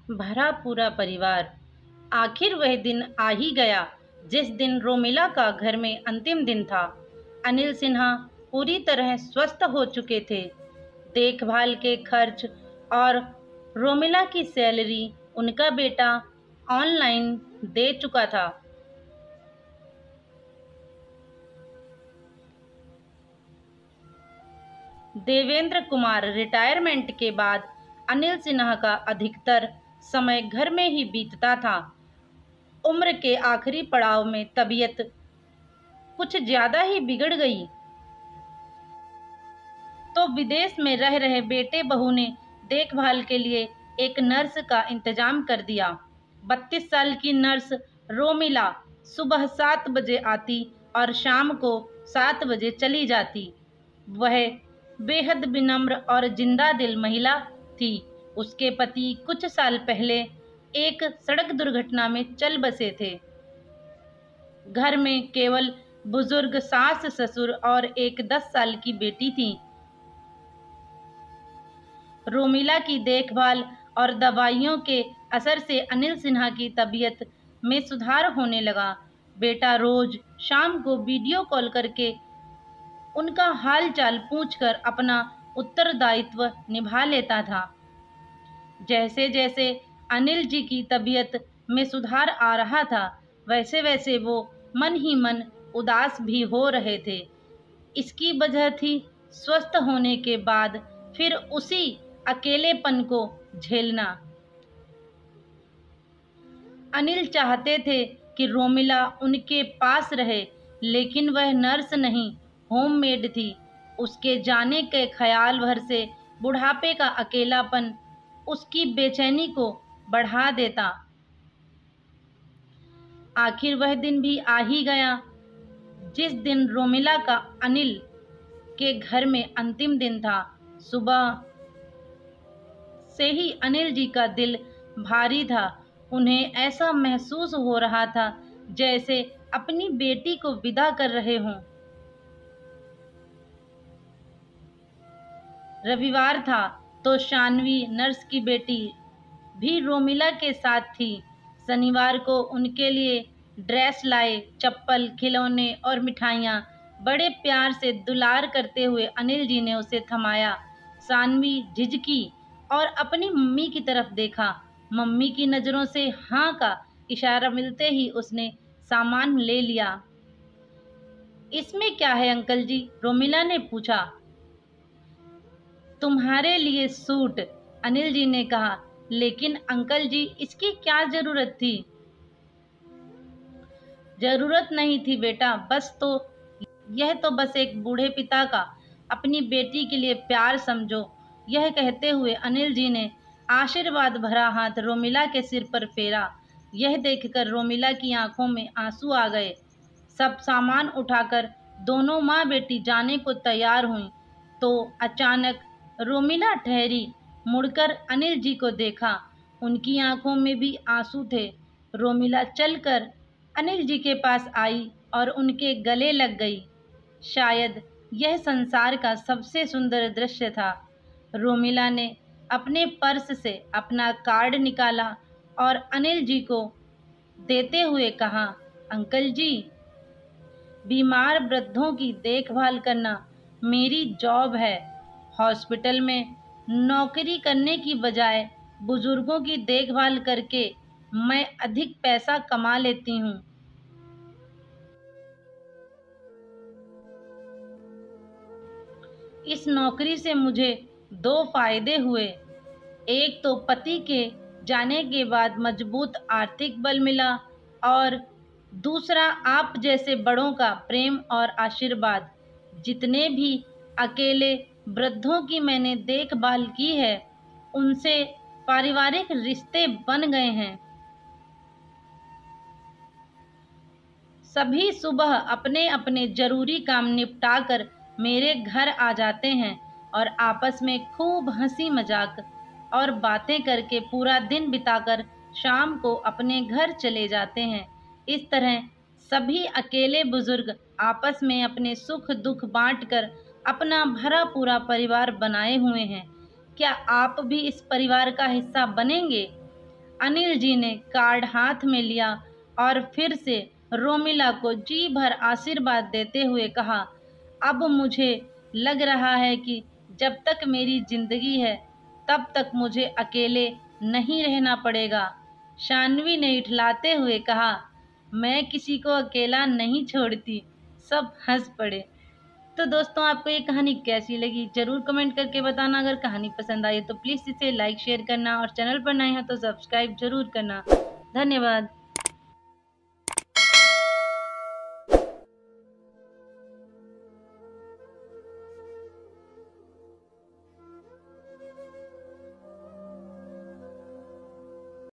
भरा पूरा परिवार। आखिर वह दिन आ ही गया जिस दिन रोमिला का घर में अंतिम दिन था। अनिल सिन्हा पूरी तरह स्वस्थ हो चुके थे। देखभाल के खर्च और रोमिला की सैलरी उनका बेटा ऑनलाइन दे चुका था। देवेंद्र कुमार रिटायरमेंट के बाद अनिल सिन्हा का अधिकतर समय घर में ही बीतता था। उम्र के आखिरी पड़ाव में तबीयत कुछ ज्यादा ही बिगड़ गई तो विदेश में रह रहे बेटे बहू ने देखभाल के लिए एक नर्स का इंतजाम कर दिया। 32 साल की नर्स रोमिला सुबह 7 बजे आती और शाम को 7 बजे चली जाती। वह बेहद विनम्र और जिंदा दिल महिला थी। उसके पति कुछ साल पहले एक सड़क दुर्घटना में चल बसे थे। घर में केवल बुजुर्ग सास ससुर और एक 10 साल की बेटी थी। रोमिला की देखभाल और दवाइयों के असर से अनिल सिन्हा की तबीयत में सुधार होने लगा। बेटा रोज शाम को वीडियो कॉल करके उनका हाल चाल पूछकर अपना उत्तरदायित्व निभा लेता था। जैसे जैसे अनिल जी की तबीयत में सुधार आ रहा था, वैसे वैसे वो मन ही मन उदास भी हो रहे थे। इसकी वजह थी स्वस्थ होने के बाद फिर उसी अकेलेपन को झेलना। अनिल चाहते थे कि रोमिला उनके पास रहे, लेकिन वह नर्स नहीं, होममेड थी। उसके जाने के ख्याल भर से बुढ़ापे का अकेलापन उसकी बेचैनी को बढ़ा देता। आखिर वह दिन भी आ ही गया जिस दिन रोमिला का अनिल के घर में अंतिम दिन था। सुबह से ही अनिल जी का दिल भारी था। उन्हें ऐसा महसूस हो रहा था जैसे अपनी बेटी को विदा कर रहे हों। रविवार था तो शानवी नर्स की बेटी भी रोमिला के साथ थी। शनिवार को उनके लिए ड्रेस लाए, चप्पल, खिलौने और मिठाइयाँ। बड़े प्यार से दुलार करते हुए अनिल जी ने उसे थमाया। शानवी झिझकी और अपनी मम्मी की तरफ देखा। मम्मी की नज़रों से हाँ का इशारा मिलते ही उसने सामान ले लिया। इसमें क्या है अंकल जी? रोमिला ने पूछा। तुम्हारे लिए सूट, अनिल जी ने कहा। लेकिन अंकल जी, इसकी क्या जरूरत थी? जरूरत नहीं थी बेटा, यह तो बस एक बूढ़े पिता का अपनी बेटी के लिए प्यार समझो। यह कहते हुए अनिल जी ने आशीर्वाद भरा हाथ रोमिला के सिर पर फेरा। यह देखकर रोमिला की आंखों में आंसू आ गए। सब सामान उठाकर दोनों माँ बेटी जाने को तैयार हुई तो अचानक रोमिला ठहरी। मुड़कर अनिल जी को देखा। उनकी आंखों में भी आंसू थे। रोमिला चलकर अनिल जी के पास आई और उनके गले लग गई। शायद यह संसार का सबसे सुंदर दृश्य था। रोमिला ने अपने पर्स से अपना कार्ड निकाला और अनिल जी को देते हुए कहा, अंकल जी, बीमार वृद्धों की देखभाल करना मेरी जॉब है। हॉस्पिटल में नौकरी करने की बजाय बुजुर्गों की देखभाल करके मैं अधिक पैसा कमा लेती हूँ। इस नौकरी से मुझे 2 फायदे हुए। एक तो पति के जाने के बाद मजबूत आर्थिक बल मिला और दूसरा आप जैसे बड़ों का प्रेम और आशीर्वाद। जितने भी अकेले वृद्धों की मैंने देखभाल की है, उनसे पारिवारिक रिश्ते बन गए हैं। सभी सुबह अपने अपने जरूरी काम निपटाकर मेरे घर आ जाते हैं और आपस में खूब हंसी मजाक और बातें करके पूरा दिन बिताकर शाम को अपने घर चले जाते हैं। इस तरह सभी अकेले बुजुर्ग आपस में अपने सुख दुख बांटकर अपना भरा पूरा परिवार बनाए हुए हैं। क्या आप भी इस परिवार का हिस्सा बनेंगे? अनिल जी ने कार्ड हाथ में लिया और फिर से रोमिला को जी भर आशीर्वाद देते हुए कहा, अब मुझे लग रहा है कि जब तक मेरी जिंदगी है तब तक मुझे अकेले नहीं रहना पड़ेगा। शान्वी ने इठलाते हुए कहा, मैं किसी को अकेला नहीं छोड़ती। सब हंस पड़े। तो दोस्तों, आपको ये कहानी कैसी लगी ज़रूर कमेंट करके बताना। अगर कहानी पसंद आई तो प्लीज़ इसे लाइक शेयर करना और चैनल पर नए हैं तो सब्सक्राइब ज़रूर करना। धन्यवाद।